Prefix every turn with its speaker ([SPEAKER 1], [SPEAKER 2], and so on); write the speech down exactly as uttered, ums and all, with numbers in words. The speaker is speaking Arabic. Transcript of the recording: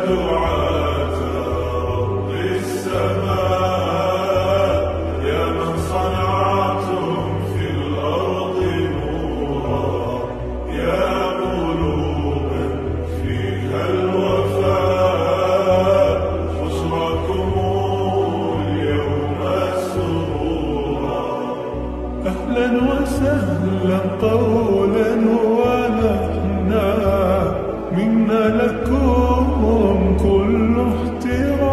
[SPEAKER 1] دعاة رب السماء يا من صنعتم في الأرض نورا يا قلوبا فيها الوفاء بشراكم اليوم سرورا. أهلا وسهلا طولا ونحنا منا لكم